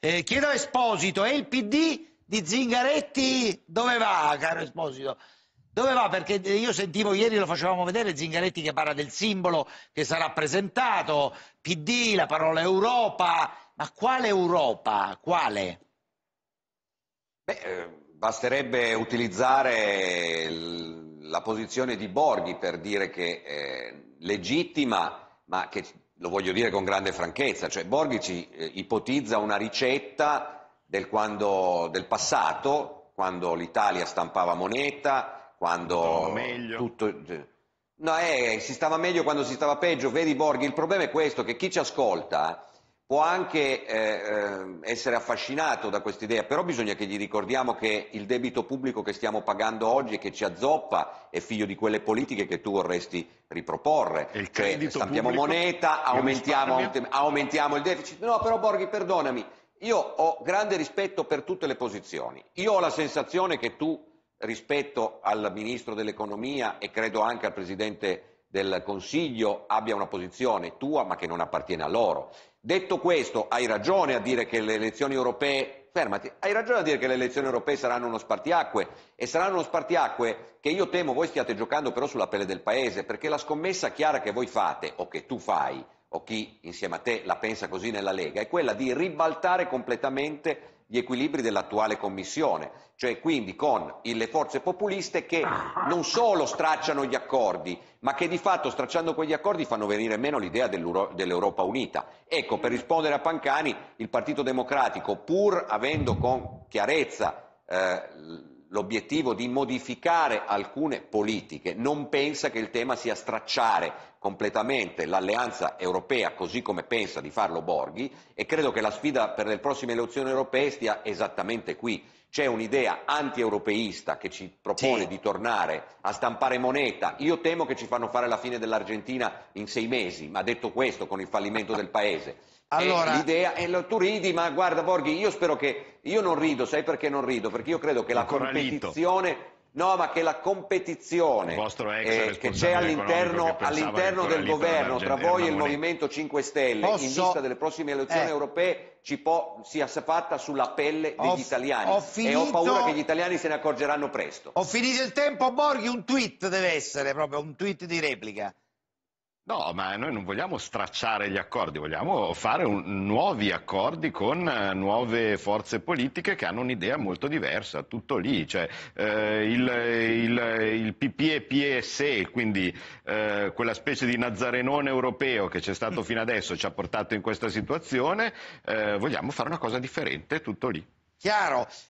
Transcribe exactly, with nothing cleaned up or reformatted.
Eh, chiedo a Esposito, e il P D di Zingaretti dove va, caro Esposito? Dove va? Perché io sentivo ieri, lo facevamo vedere, Zingaretti che parla del simbolo che sarà presentato, P D, la parola Europa, ma quale Europa? Quale? Beh, eh, basterebbe utilizzare l- la posizione di Borghi per dire che è legittima, ma che lo voglio dire con grande franchezza, cioè Borghi ci eh, ipotizza una ricetta del, quando, del passato, quando l'Italia stampava moneta, Stavamo quando meglio. tutto... No, eh, si stava meglio quando si stava peggio, vedi Borghi, il problema è questo, che chi ci ascolta può anche eh, essere affascinato da questa idea, però bisogna che gli ricordiamo che il debito pubblico che stiamo pagando oggi e che ci azzoppa è figlio di quelle politiche che tu vorresti riproporre. E il cioè credito stampiamo pubblico? moneta, Il aumentiamo, risparmio? aumentiamo il deficit. No, però Borghi, perdonami, io ho grande rispetto per tutte le posizioni. Io ho la sensazione che tu, rispetto al Ministro dell'Economia e credo anche al Presidente del Consiglio, abbia una posizione tua ma che non appartiene a loro. Detto questo, hai ragione a dire che le elezioni europee, fermati, hai ragione a dire che le elezioni europee saranno uno spartiacque e saranno uno spartiacque che io temo voi stiate giocando però sulla pelle del paese, perché la scommessa chiara che voi fate o che tu fai o chi insieme a te la pensa così nella Lega è quella di ribaltare completamente gli equilibri dell'attuale Commissione, cioè quindi con le forze populiste che non solo stracciano gli accordi, ma che di fatto stracciando quegli accordi fanno venire meno l'idea dell'Europa unita. Ecco, per rispondere a Pancani, il Partito Democratico, pur avendo con chiarezza eh, l'obiettivo di modificare alcune politiche, non pensa che il tema sia stracciare completamente l'alleanza europea così come pensa di farlo Borghi, e credo che la sfida per le prossime elezioni europee stia esattamente qui. C'è un'idea anti-europeista che ci propone Sì. di tornare a stampare moneta. Io temo che ci fanno fare la fine dell'Argentina in sei mesi, ma detto questo, con il fallimento del paese. Allora... l'idea, e lo, tu ridi, ma guarda Borghi, io spero che, io non rido, sai perché non rido? Perché io credo che Il la corralito. competizione, no, ma che la Il competizione vostro ex eh, che c'è responsabile economico all'interno che pensava che il all'interno del corralito governo tra era voi e il una moneta. Movimento cinque Stelle Posso... in vista delle prossime elezioni eh. europee ci può, sia fatta sulla pelle degli Ho, italiani ho e finito... ho paura che gli italiani se ne accorgeranno presto. Ho finito il tempo, Borghi, un tweet deve essere, proprio un tweet di replica. No, ma noi non vogliamo stracciare gli accordi, vogliamo fare un, nuovi accordi con eh, nuove forze politiche che hanno un'idea molto diversa, tutto lì, cioè eh, il, il, il P P E P S E, quindi eh, quella specie di nazzarenone europeo che c'è stato fino adesso ci ha portato in questa situazione, eh, vogliamo fare una cosa differente, tutto lì. Chiaro.